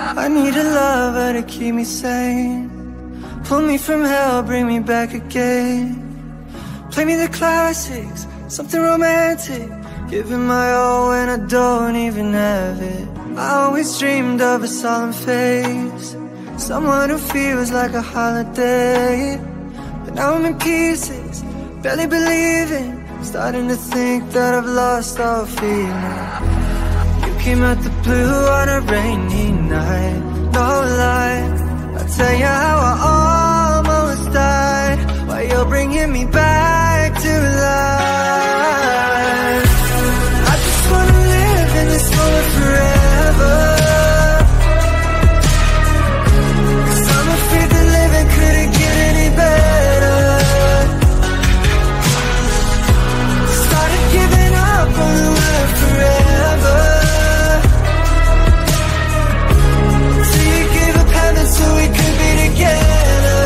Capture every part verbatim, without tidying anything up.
I need a lover to keep me sane, pull me from hell, bring me back again. Play me the classics, something romantic, giving my all when I don't even have it. I always dreamed of a solemn face, someone who feels like a holiday. But now I'm in pieces, barely believing, starting to think that I've lost all feeling. You came out the blue on a rainy night, no lie, I'll tell you how I almost died, while you're bringing me back to life. I just wanna live in this moment forever, 'cause I'm afraid that living couldn't get any better. Started giving up on the word forever, till you gave up heaven so we could be together.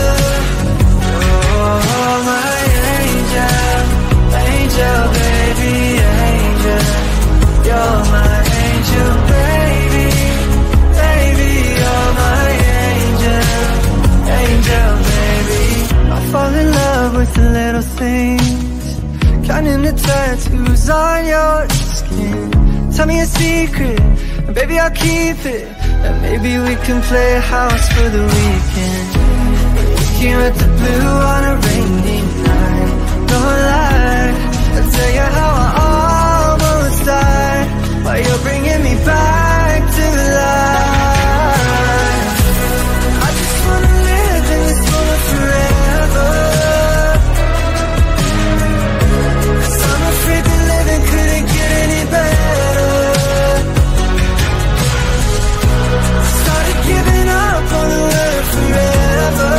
Oh, my angel, angel, baby, angel. You're my angel, baby, baby, you're my angel, angel, baby. I fall in love with the little things, counting the tattoos on your skin. Tell me a secret, and baby I'll keep it, and maybe we can play a house for the weekend. You at the blue on a rainy night, no lie, I'll tell you how I almost died, while you're bringing me back to life. I just wanna live in this moment forever, 'cause I'm afraid that living couldn't get any better. Started giving up on the word forever,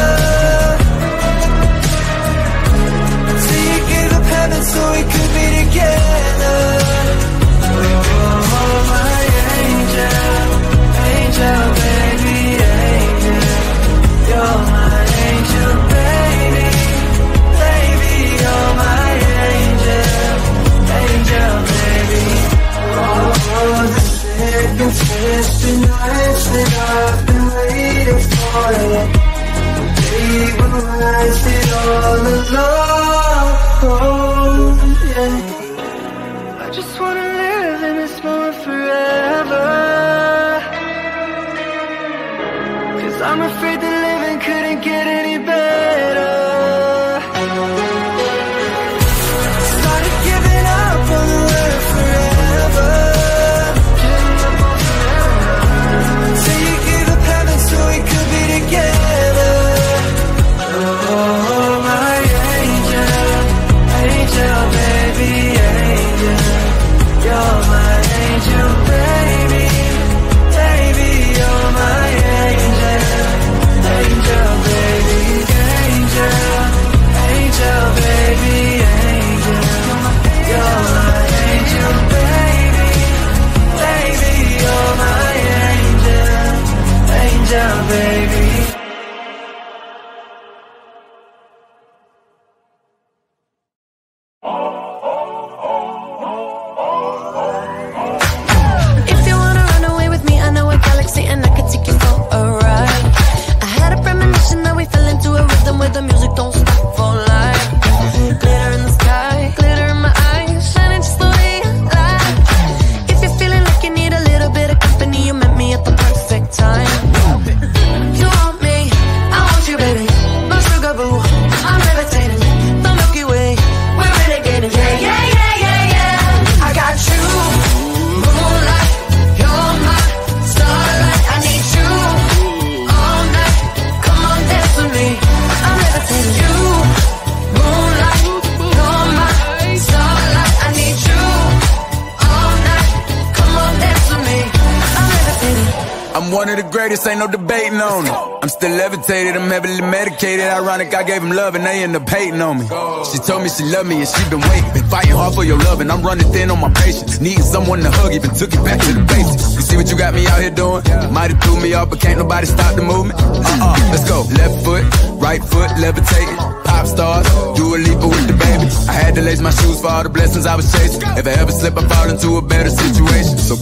till you gave up heaven so we could be together. Oh, my angel, angel, baby, angel. You're my angel, baby, baby, you're my angel, angel, baby. Oh, the second twisted nights that I've been waiting for you, they will rise it all alone. Oh, yeah. I just wanna live in this moment forever, 'cause I'm afraid that living couldn't get any better. Started giving up on the word forever, till you gave up heaven so we could be together. Oh, my angel, angel, baby, angel. You're my angel, baby, baby, you're my angel, angel, baby, angel, angel, baby, angel. You're my angel, baby, baby, you're my angel, angel, baby. If you wanna run away with me, I know a galaxy and I could take you for a ride. I had a premonition that we fell into a rhythm where the music don't stop for life. Glitter in the sky, glitter in my eyes, shining just the way I like. If you're feeling like you need a little bit of company, you met me at the perfect time. You want me, I want you, baby, my sugar boo, I'm levitating, the Milky Way, we're renegading, yeah, yeah, yeah, yeah, yeah. I got you, moonlight, you're my starlight. I need you all night, come on dance with me, I'm levitating. You, moonlight, you're my starlight. I need you all night, come on dance with me, I'm levitating. I'm one of the greatest, ain't no debating on it. I'm still levitated, I'm heavily medicated. Ironic, I gave him love and they end up hating on me. She told me she loved me and she been waiting. Been fighting hard for your love and I'm running thin on my patience. Needing someone to hug, even took it back to the basics. You see what you got me out here doing? Might have threw me off, but can't nobody stop the movement. Uh-uh, let's go. Left foot, right foot, levitating. Pop stars, do a leap with the baby. I had to lace my shoes for all the blessings I was chasing. If I ever slip, I fall into a better situation. So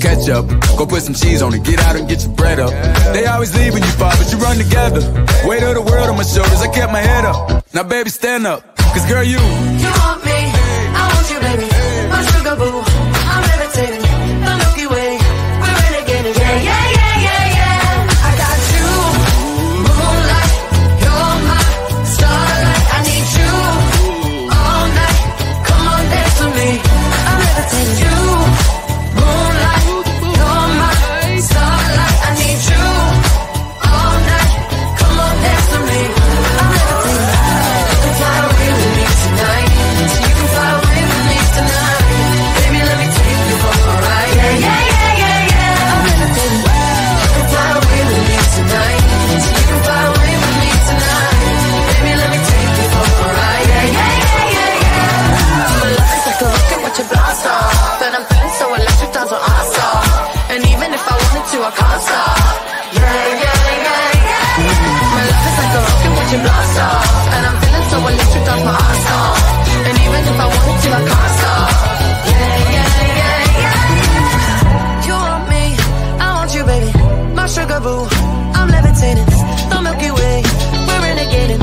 catch up. Go put some cheese on it, get out and get your bread up. They always leave when you fall, but you run together. Weight of the world on my shoulders, I kept my head up. Now baby, stand up, cause girl, you You want me, I want you, baby. My sugar boo, I'm levitating. The Milky Way, we're renegading. Yeah, yeah, yeah, yeah, yeah. I got you, moonlight, you're my starlight. I need you all night. Come on, dance with me. I'm levitating. You, moonlight, you're my starlight. I need you all night. Come on, dance with me. I'm levitating. You can fly away with me tonight. So you can fly away with me tonight. Baby, let me take you for a ride. Yeah, yeah, yeah, yeah, yeah. I'm levitating. You can fly away with me tonight. So you can fly away with me tonight. Baby, let me take you for a ride. Yeah, yeah, yeah, yeah, yeah. My love is like a rocket, watch it blast off. And I'm feeling so electric, times are awesome. And even if I wanted to, I can't stop. Yeah, yeah, yeah, yeah. My love is like a rocket, watch it blast off. And I'm feeling so electric, times my ass off. And even if I wanted to, I can't stop. Yeah, yeah, yeah, yeah. You want me, I want you, baby. My sugar boo, I'm levitating. The Milky Way, we're renegading.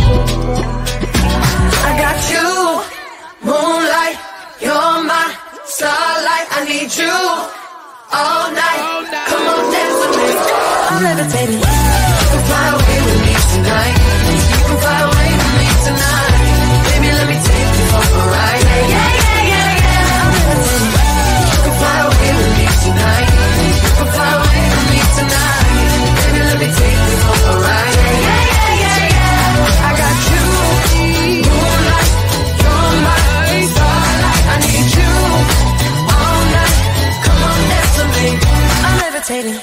I got you, moonlight, you're my starlight. I need you all night. Come on, dance with me. I'm levitating. You can fly away with me tonight. You can fly away with me tonight. Baby, let me take you for a ride. Yeah, yeah, yeah, yeah, yeah. I'm levitating. You can fly away with me tonight. You can fly away with me tonight. Baby, let me take you for a ride. Yeah, yeah, yeah, yeah, yeah. I got you, moonlight, you're my starlight. I need you all night. Come on, dance with me. I'm levitating.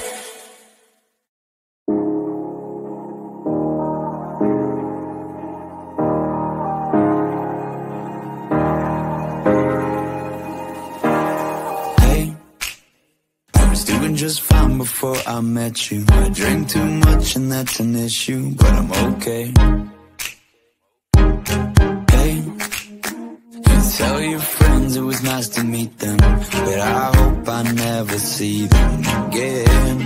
Just fine before I met you. I drink too much and that's an issue, but I'm okay. Hey, you tell your friends it was nice to meet them, but I hope I never see them again.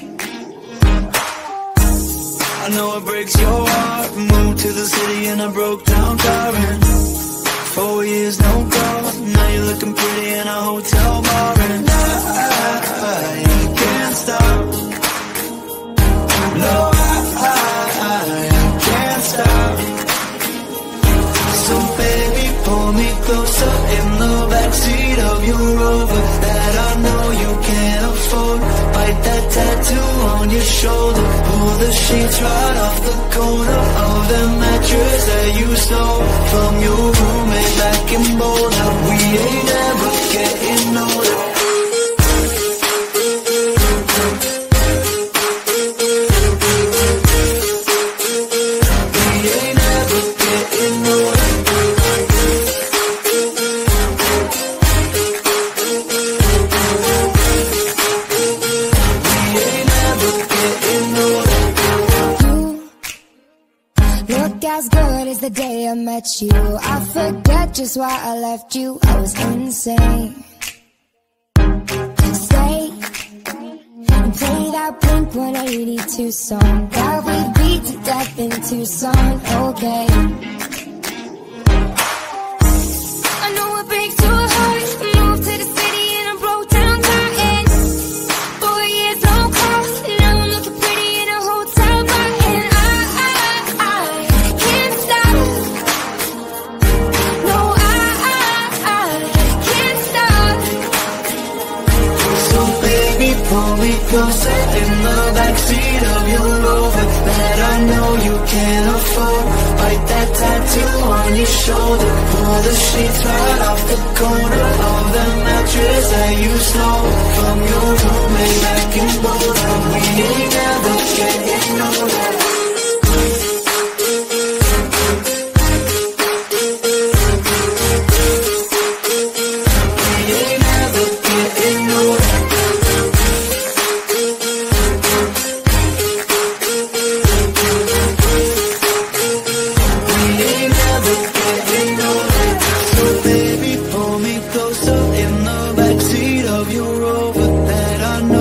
I know it breaks your heart. Moved to the city and I broke down crying. Four years no calls, now you're looking pretty in a hotel bar, and I, I can't stop. No, I, I, I can't stop. So baby, pull me closer in the backseat of your Rover that I know you can't afford. Bite that tattoo on your shoulder. Pull the sheets right off the corner of the mattress that you stole from your roommate back in Boulder. We ain't ever getting older. As good as the day I met you, I forget just why I left you. I was insane. Stay and play that Blink one eighty-two song that we beat to death in Tucson. Okay, I know it breaks your heart. Moved to the city and I broke down crying. Four years no calls, now I'm looking pretty in a hotel bar, and I, I, I can't stop. No, I, I, I can't stop. So baby, pull me closer in the backseat of your Rover that I know you can't afford. Bite that tattoo on your shoulder. Pull the sheets right off the corner of the mattress that you stole from your roommate back in Boulder. We ain't never getting older. Pull me closer in the backseat of your Rover that I know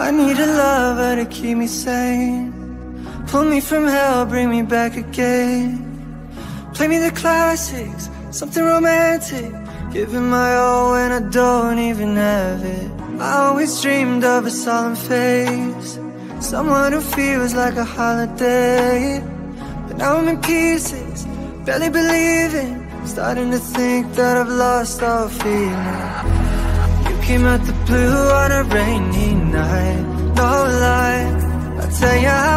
I need a lover to keep me sane. Pull me from hell, bring me back again. Play me the classics, something romantic. Giving my all when I don't even have it. I always dreamed of a solemn face, someone who feels like a holiday. But now I'm in pieces, barely believing, starting to think that I've lost all feeling. You came out the blue on a rainy night, no lie, I'll tell you how